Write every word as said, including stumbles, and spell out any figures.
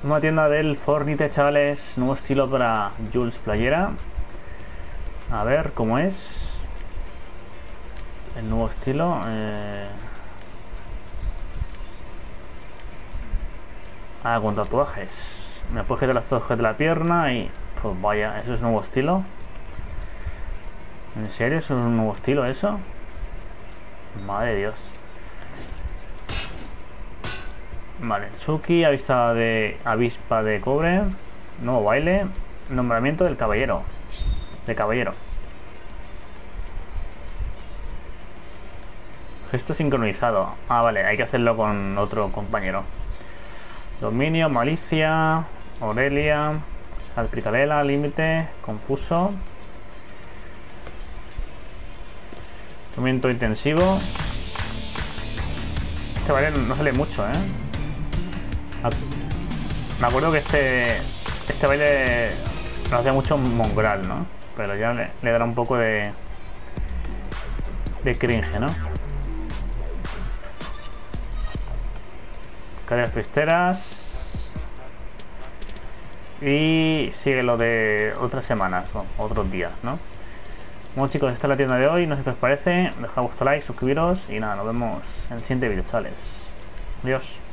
Una tienda del Fortnite, chavales. Nuevo estilo para Jules Playera. A ver cómo es el nuevo estilo. Eh... Ah, con tatuajes. Me puedo quitar los tatuajes de la pierna y... Pues vaya, eso es nuevo estilo. ¿En serio? ¿Eso es un nuevo estilo eso? Madre de Dios. Vale, Chucky, avispa de, avispa de cobre. Nuevo baile. Nombramiento del caballero. De caballero. Gesto sincronizado. Ah, vale, hay que hacerlo con otro compañero. Dominio, malicia, Aurelia, salpicadela, límite, confuso. Movimiento intensivo. Este baile no sale mucho, ¿eh? Me acuerdo que este este baile lo hacía mucho Mongraal, ¿no? Pero ya le, le dará un poco de de cringe, ¿no? Caderas twisteras. Y sigue lo de otras semanas o otros días, ¿no? Bueno, chicos, esta es la tienda de hoy. No sé qué os parece. Dejad vuestro like, suscribiros y nada, nos vemos en el siguiente vídeo, chavales. Adiós.